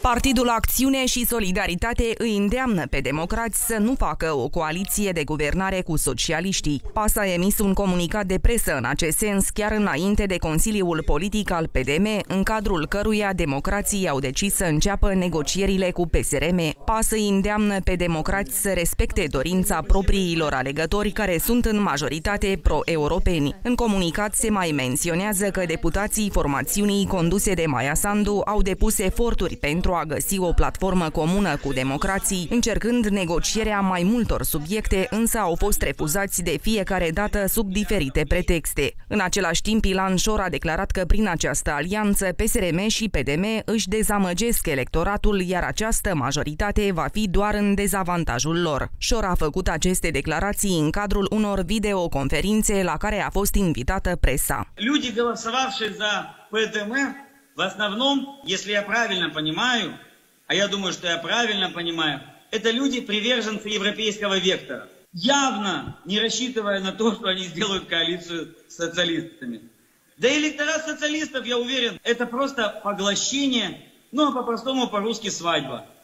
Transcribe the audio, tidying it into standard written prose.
Partidul Acțiune și Solidaritate îi îndeamnă pe democrați să nu facă o coaliție de guvernare cu socialiștii. PAS a emis un comunicat de presă în acest sens chiar înainte de Consiliul Politic al PDM, în cadrul căruia democrații au decis să înceapă negocierile cu PSRM. PAS îi îndeamnă pe democrați să respecte dorința propriilor alegători, care sunt în majoritate pro-europeni. În comunicat se mai menționează că deputații formațiunii conduse de Maia Sandu au depus eforturi pentru a găsi o platformă comună cu democrații, încercând negocierea mai multor subiecte, însă au fost refuzați de fiecare dată sub diferite pretexte. În același timp, Ilan Șor a declarat că prin această alianță PSRM și PDM își dezamăgesc electoratul, iar această majoritate va fi doar în dezavantajul lor. Șor a făcut aceste declarații în cadrul unor videoconferințe la care a fost invitată presa. Люди, голосовавшие за ПДМ, в основном, если я правильно понимаю, а я думаю, что я правильно понимаю, это люди, приверженцы европейского вектора, явно не рассчитывая на то, что они сделают коалицию с социалистами. Да и электорат социалистов, я уверен, это просто поглощение, ну а по-простому по-русски свадьба.